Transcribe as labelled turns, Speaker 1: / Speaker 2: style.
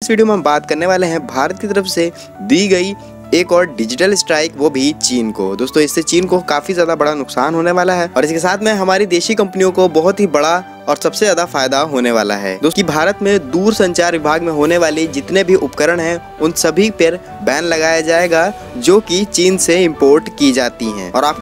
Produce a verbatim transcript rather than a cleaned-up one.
Speaker 1: इस वीडियो में हम बात करने वाले हैं भारत की तरफ से दी गई एक और डिजिटल स्ट्राइक, वो भी चीन को। दोस्तों इससे चीन को काफी ज्यादा बड़ा नुकसान होने वाला है और इसके साथ में हमारी देशी कंपनियों को बहुत ही बड़ा और सबसे ज्यादा फायदा होने वाला है। दोस्तों कि भारत में दूर संचार विभाग में होने वाले जितने भी उपकरण हैं उन सभी पर बैन लगाया जाएगा जो कि चीन से इंपोर्ट की जाती हैं। और आप